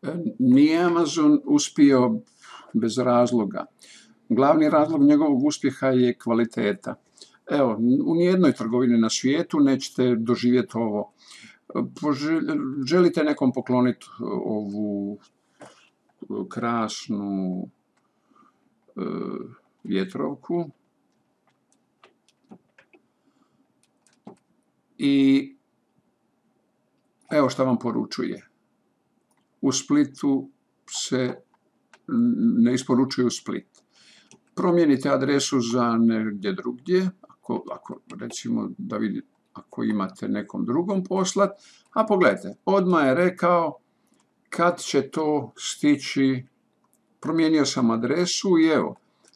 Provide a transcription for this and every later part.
Nije Amazon uspio bez razloga. Glavni razlog njegovog uspjeha je kvaliteta. Evo, u nijednoj trgovini na svijetu nećete doživjeti ovo. Želite nekom pokloniti ovu krasnu vjetrovku i evo šta vam poručuje. U Splitu se ne isporučuje u Split. Promijenite adresu za negdje drugdje, ako recimo da vidite, ako imate nekom drugom poslat, a pogledajte, odmah je rekao kad će to stići, promijenio sam adresu i evo,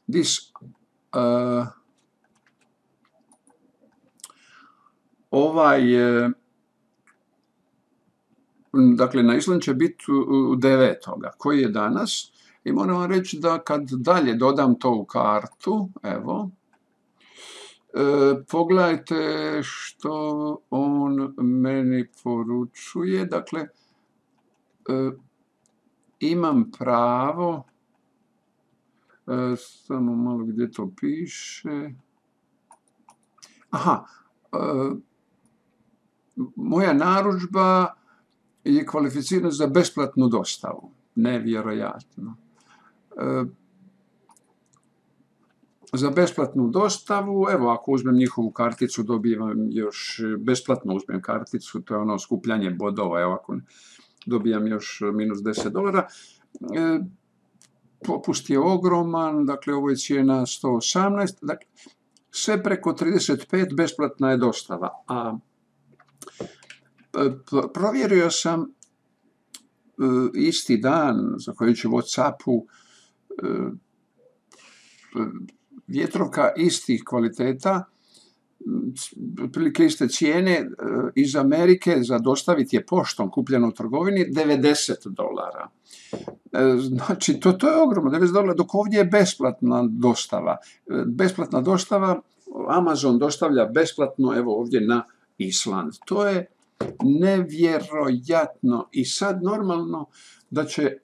dakle, na Island će biti 9. koji je danas, i moram vam reći da kad dalje dodam to u kartu, evo, pogledajte što on meni poručuje. Dakle, imam pravo, samo malo gdje to piše, moja narudžba je kvalificirana za besplatnu dostavu. Nevjerojatno. Za besplatnu dostavu, evo, ako uzmem njihovu karticu, dobivam još, besplatno uzmem karticu, to je ono skupljanje bodova, evo, ako dobijam još minus $10. Popust je ogroman, dakle, ovo je cijena 118, dakle, sve preko 35 besplatna je dostava. A provjerio sam isti dan, zahvaljujući Whatsappu, vjetrovka istih kvaliteta, otprilike iste cijene, iz Amerike za dostaviti je poštom kupljeno u trgovini $90. Znači, to je ogromno, $90, dok ovdje je besplatna dostava. Besplatna dostava, Amazon dostavlja besplatno, evo ovdje na Island. To je nevjerojatno. I sad normalno da će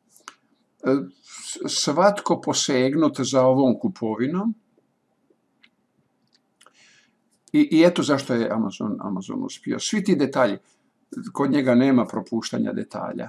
svatko posegnuti za ovom kupovinom. I eto zašto je Amazon uspio. Svi ti detalji, kod njega nema propuštanja detalja.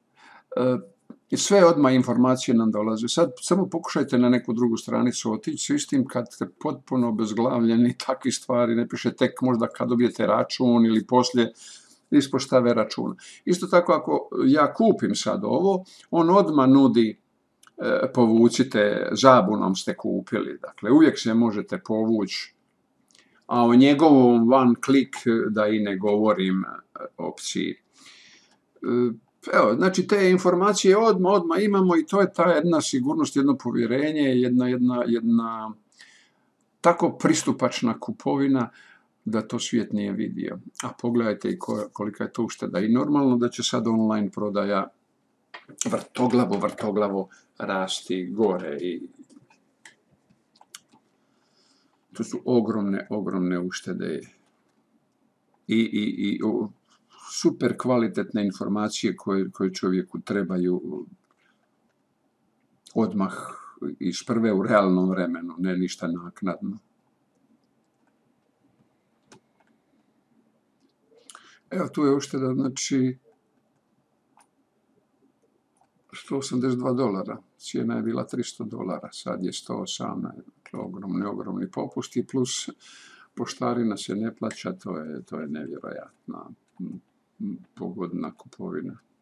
Sve odmah informacije nam dolaze. Sad samo pokušajte na neku drugu stranicu otići, s istim kad ste potpuno obezglavljeni, takvi stvari, ne piše tek možda kad dobijete račun ili poslije ispostave računa. Isto tako ako ja kupim sad ovo, on odmah nudi povucite, zabunom ste kupili. Dakle, uvijek se možete povući, a o njegovom one click, da i ne govorim, opciji. Evo, znači te informacije odmah imamo i to je ta jedna sigurnost, jedno povjerenje, jedna tako pristupačna kupovina da to svijet nije vidio. A pogledajte i kolika je to ušteda. I normalno da će sad online prodaja vrtoglavo rasti gore. I to su ogromne uštede. I super kvalitetne informacije koje čovjeku trebaju odmah iz prve u realnom vremenu, ne ništa naknadno. Evo tu je ušteda, znači $182. Cijena je bila $300, sad je 118. Ogromni popusti, plus poštarina se ne plaća, to je nevjerojatna pogodna kupovina.